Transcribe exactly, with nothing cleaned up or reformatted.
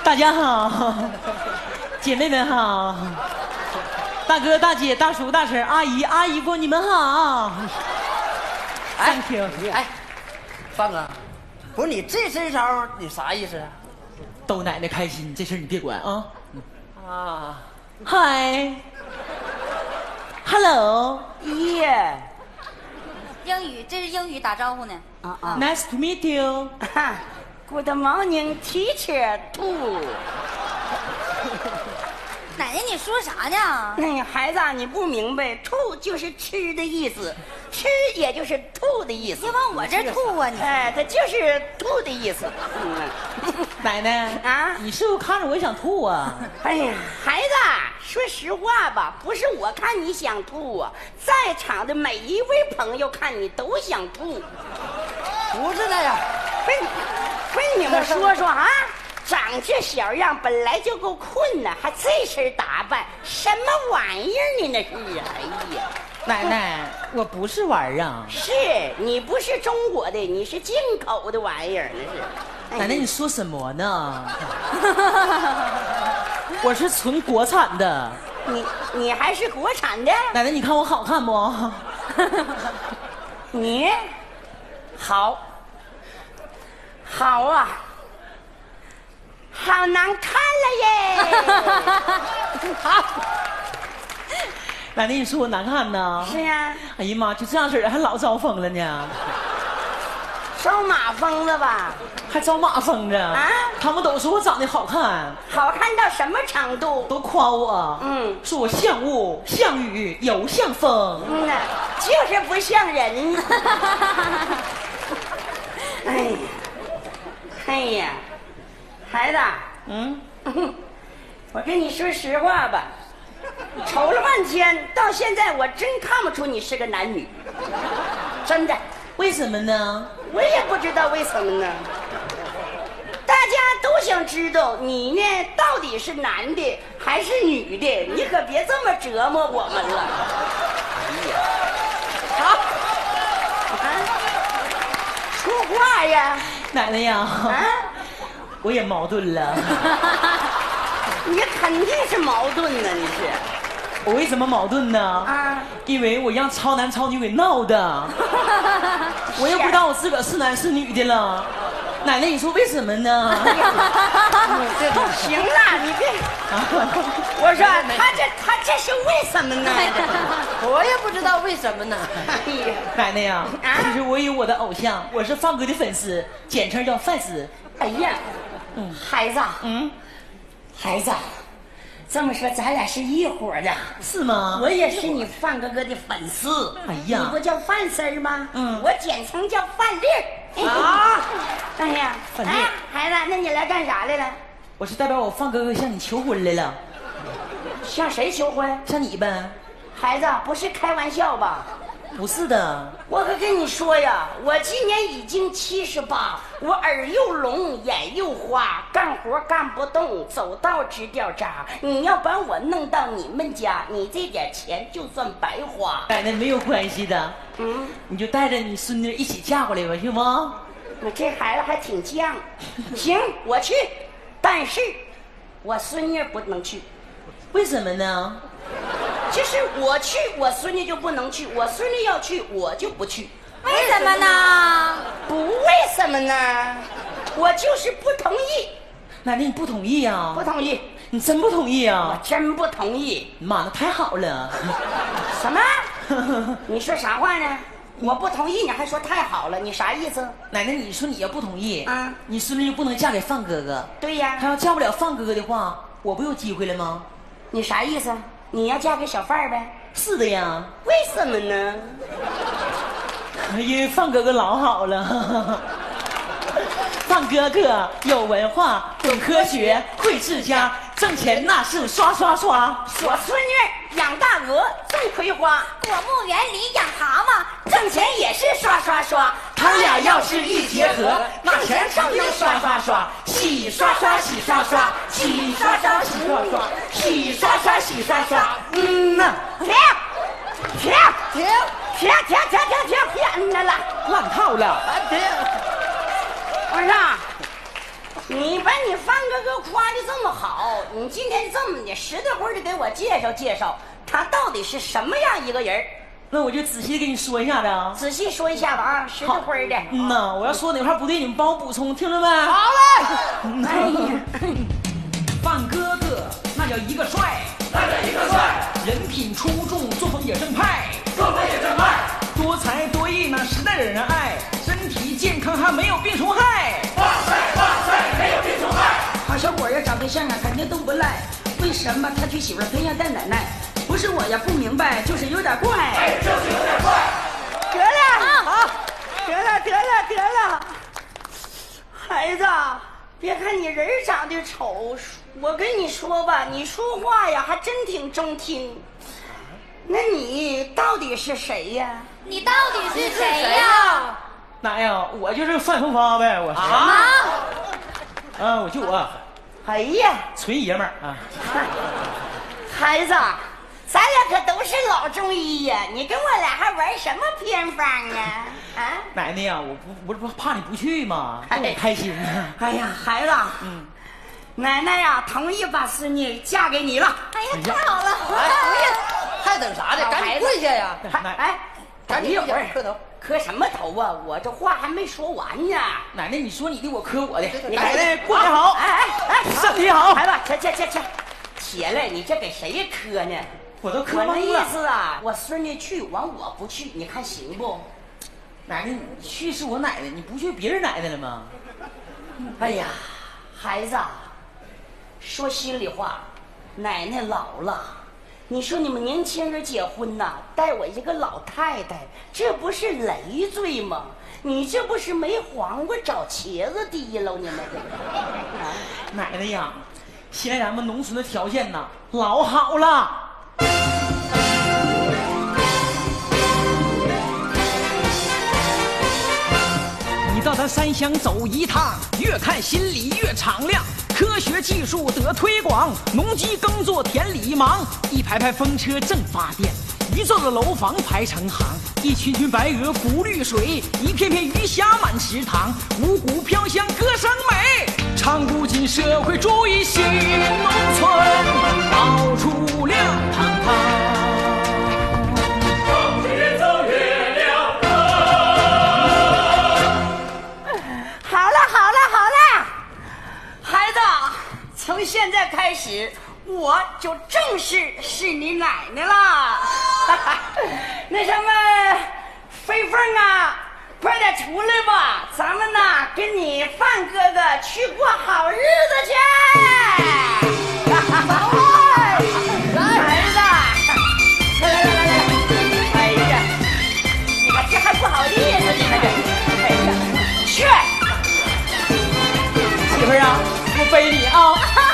大家好，姐妹们好，大哥大姐大叔大婶阿姨阿姨夫你们好。 哎 Thank you。 哎，范哥，不是你这身招，你啥意思啊？ 逗奶奶开心，这事你别管啊。 啊， 嗨 ，Hello， 耶， 英语，这是英语打招呼呢。 啊啊 ，Nice to meet you。 ，Good morning, teacher two。 奶奶，你说啥呢？ 哎呀，孩子啊，你不明白，吐就是吃的意思，吃也就是吐的意思别。往我这儿吐啊你！ 哎，它就是吐的意思。嗯， 奶奶啊你是不是看着我也想吐啊？ 哎呀，孩子啊，说实话吧，不是我看你想吐啊，在场的每一位朋友看你都想吐。 不是的呀， 被被你们说说啊，长这小样本来就够困难，还这身打扮，什么玩意儿呢？那是啊，哎呀。 奶奶，我不是玩儿啊。 是你不是中国的，你是进口的玩意儿，那是。哎奶奶，你说什么呢？我是纯国产的。 你你还是国产的？ 奶奶，你看我好看不？ 你好，好啊，好难看了耶！ 好。奶奶，你说我难看呢？ 是呀、啊， 哎呀妈，就这样式儿还老招风了呢， 招马蜂了吧？ 还招马蜂着啊！ 他们都说我长得好看， 好看到什么程度？ 都夸我， 嗯， 说我像雾像雨又像风。 嗯呐，就是不像人。哎呀，哎呀，孩子， 嗯， 我跟你说实话吧，瞅了半天，到现在我真看不出你是个男女，真的， 为什么呢？ 我也不知道为什么呢。大家都想知道你呢到底是男的还是女的，你可别这么折磨我们了。好，啊，说话呀！ 奶奶呀， 啊， 我也矛盾了。 你肯定是矛盾呢，你是。 我为什么矛盾呢？ 啊， 因为我让超男超女给闹的，我也不知道我自个儿是男是女的了。奶奶，你说为什么呢？ 行了，你别。我说他这他这是为什么呢？ 我也不知道为什么呢。 哎呀， 奶奶呀， 啊其实我有我的偶像，我是范哥的粉丝，简称叫范丝。 哎呀，嗯，孩子， 嗯， 孩子，这么说咱俩是一伙的。 是吗？ 我也是你范哥哥的粉丝。 哎呀你不叫范丝儿吗？ 嗯我简称叫范粒儿。 啊， 哎呀， 范粒儿哎，孩子，那你来干啥来了？ 我是代表我范哥哥向你求婚来了， 向谁求婚？ 向你呗？ 孩子，不是开玩笑吧？ 不是的， 我可跟你说呀，我今年已经七十八，我耳又聋，眼又花，干活干不动，走道直掉渣。你要把我弄到你们家，你这点钱就算白花。 奶奶没有关系的， 嗯， 你就带着你孙女一起嫁过来吧，行吗？ 你这孩子还挺犟。行，我去，但是我孙女不能去。 为什么呢？ 就是我去，我孙女就不能去；我孙女要去，我就不去。 为什么呢？ 不为什么呢？我就是不同意， 奶奶你不同意呀、 不同意， 你真不同意我啊？ 真不同意。 妈，那太好了。 什么？你说啥话呢？我不同意，你还说太好了，你啥意思？ 奶奶，你说你要不同意， 啊你孙女就不能嫁给范哥哥。 对呀她，要嫁不了范哥哥的话，我不有机会了吗？ 你啥意思？你要嫁给小范儿呗？ 是的呀， 为什么呢？ 因为范哥哥老好了。范哥哥有文化，懂科学，会治家，挣钱那是刷刷刷。 我孙女养大鹅，种葵花， 果木园里养蛤蟆， 挣钱也是刷刷刷。 他俩要是一结合，那钱更能刷刷刷，洗刷刷洗刷刷，洗刷刷洗刷刷，洗刷刷洗刷刷。嗯呐， 停停停停停停停停，别嗯呐了。 乱套了。 我说，你把你范哥哥夸的你今天这么的实在会的给我介绍介绍，他到底是什么样一个人？ 那我就仔细给你说一下子啊。 仔细说一下吧啊，实在会的。 嗯呐，我要说哪块不对，你们帮我补充，听着没？ 好嘞。哎呀， 范哥哥那叫一个帅， 那叫一个帅， 人品出众，作风也正派， 作风也正派， 多才多艺那实在惹人爱，身体健康还没有病虫害。 哇塞哇塞，没有病虫害。 好小伙呀，找对象啊，肯定都不赖。为什么他娶媳妇偏要带奶奶？不是我呀，不明白，就是有点怪。 哎，就是有点怪。 得了啊，得了得了得了，孩子，别看你人长得丑，我跟你说吧，你说话呀还真挺中听。那你到底是谁呀？ 你到底是谁呀？ 哪呀？我就是范风发呗，我是啊啊，我就我， 哎呀， 纯爷们儿啊。 孩子，咱俩可都是老中医呀，你跟我俩还玩什么偏方啊？啊！ 奶奶呀，我不不是怕你不去吗？ 哎我开心呢。 哎呀，孩子，嗯，奶奶呀，同意把孙女嫁给你了。 哎呀，太好了！ 哎，还等啥呢？赶紧跪下呀！ 奶哎， 赶紧跪下磕头。 磕什么头啊？我这话还没说完呢。 奶奶，你说你的，我磕我的。 你奶奶过年好， 哎哎哎， 身体好。 孩子，去去去去，起来，你这给谁磕呢？ 我都磕我那意懵了。 思啊，我孙女去完我不去，你看行不？ 奶奶，你去是我奶奶，你不去别人奶奶了吗？ 哎呀，孩子，说心里话，奶奶老了。你说你们年轻人结婚呐，带我一个老太太，这不是累赘吗？你这不是没黄瓜找茄子滴喽？你们这个，啊、 奶奶呀，现在咱们农村的条件呐老好了。 你到咱山乡走一趟，越看心里越敞亮。科学技术得推广，农机耕作田里忙，一排排风车正发电，一座座楼房排成行，一群群白鹅浮绿水，一片片鱼虾满池塘，五谷飘香歌声美，唱古今社会主义新农村，到处亮堂堂。 越走越亮堂。 好了好了好了，孩子，从现在开始，我就正式是你奶奶了。那什么，飞凤啊，快点出来吧，咱们呐跟你范哥哥去过好日子去。来，孩子，来来来来来，哎呀，你看这还不好意思，你看这，哎呀，去。 媳妇儿啊，我背你啊。